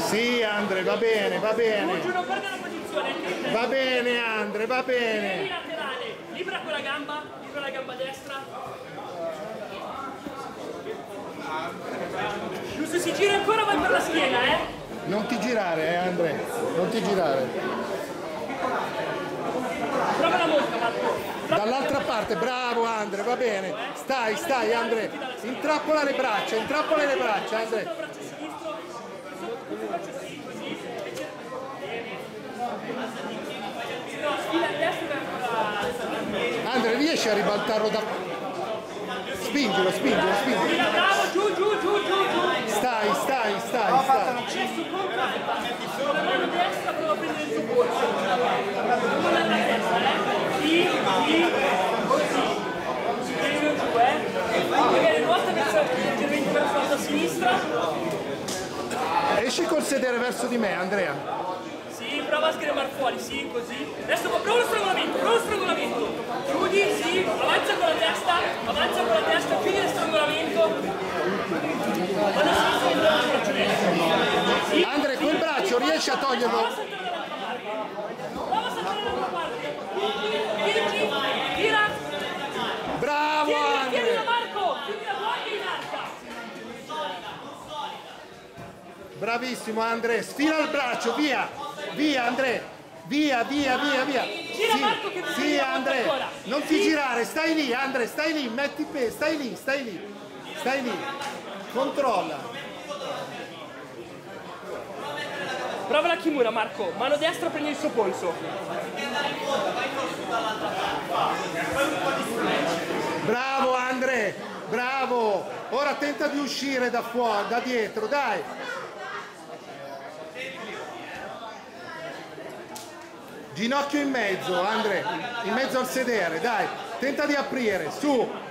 Sì, Andre, va bene, va bene. Giù, non perde la posizione. Va bene, Andre, va bene. Tieni laterale, libera con la gamba destra. Giusto, si gira ancora, vai per la schiena, Non ti girare, Andre, non ti girare. Prova la mosca, Marco. Dall'altra parte, bravo Andre, va bene. Stai, Andre. Intrappola le braccia, Andre. Sotto il braccio sinistro, sotto il braccio sinistro, così. No, sfila il destro per ancora. Andre, riesci a ribaltarlo da... Spingilo. Sfila, bravo, giù. Stai. Adesso con calma. Con la mano destra prova a prendere il suo polso. Con la testa, Sì, così. Tienilo giù, Magari nuota leggermente verso la sinistra. Esci col sedere verso di me, Andrea. Sì, prova a sgremare fuori, sì, così. Adesso prova lo strangolamento. Chiudi, sì, avanza con la testa, chiudi lo strangolamento. Vado a sinistra e braccio destro. Andrea, quel braccio riesci a toglierlo? Prova a saltare dall'altra parte. Tira. Bravo, Andrea. Tienila, Marco. Tieni la guardia in arca. Bravissimo, Andrea. Sfila il braccio, via, Andrea. Via. Gira, Marco, che Sì, Andrea. Non ti girare, stai lì, Andrea, stai lì, metti peso, stai lì. Controlla. Prova la Kimura, Marco. Mano destra, prendi il suo polso. Bravo, Andrea, bravo. Ora tenta di uscire da fuori, da dietro, dai. Ginocchio in mezzo, Andrea, in mezzo al sedere, dai. Tenta di aprire, su.